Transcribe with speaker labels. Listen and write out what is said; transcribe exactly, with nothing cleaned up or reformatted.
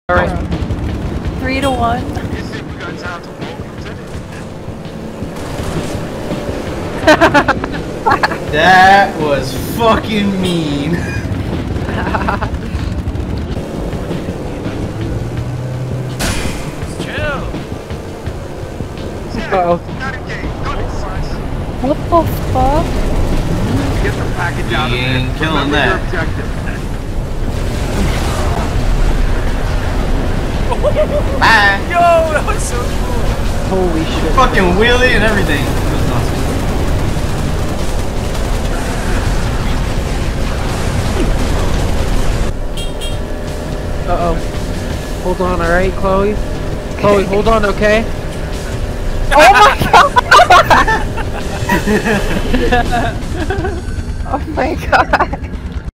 Speaker 1: Alright. Three to one.
Speaker 2: That was fucking mean.
Speaker 3: Chill.
Speaker 1: Uh oh. What the fuck?
Speaker 4: Get the package out of
Speaker 2: He
Speaker 4: there.
Speaker 2: ain't killing
Speaker 4: Remember your
Speaker 2: that.
Speaker 4: objective.
Speaker 2: Bye.
Speaker 3: Yo, that was so cool.
Speaker 1: Holy shit.
Speaker 2: Fucking wheelie and everything. It was awesome.
Speaker 1: Uh oh. Hold on, alright, Chloe? Chloe, hold on, okay? Oh my god! Oh my god!